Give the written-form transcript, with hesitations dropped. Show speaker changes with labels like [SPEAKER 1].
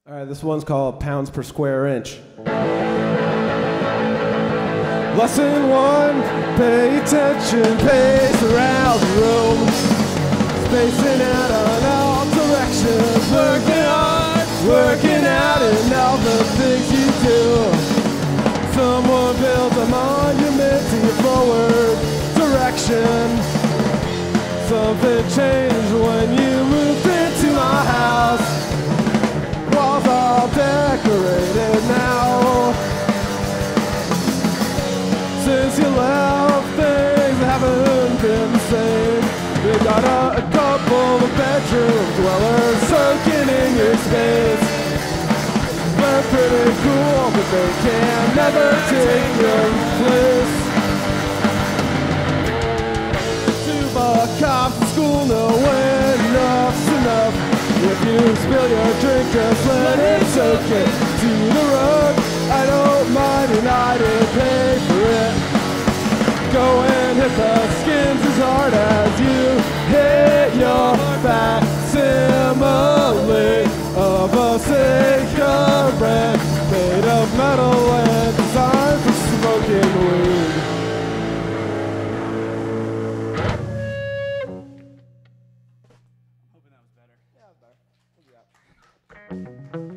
[SPEAKER 1] All right, this one's called Pounds Per Square Inch. Lesson one, pay attention, pace around the room. Spacing out on all directions, working hard, working out in all the things you do. Someone builds a monument to your forward direction. Something changed when you moved into my house. Walls all decorated now. Since you left, things haven't been the same. You got a couple of bedroom dwellers soaking in your space. They're pretty cool, but they can never take your place. Tuba cops in school know when enough's enough. If you spill your drink, just let it soak it to the road. I don't mind and I didn't pay for it. Go and hit the skins as hard as you hit your facsimile of a cigarette made of metal and designed for smoking weed. Hoping that was better. Yeah, it was better. We'll do that.